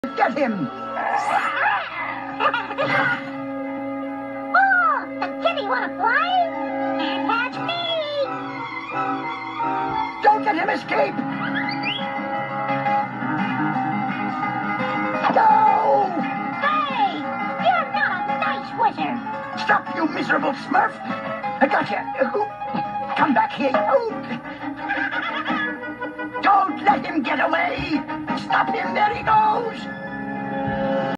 Get him! Oh, does Jimmy want to fly? Can't catch me! Don't let him escape! No! Hey, you're not a nice wizard. Stop, you miserable smurf! I got you. Come back here. Don't let him get away! Stop him, there he goes!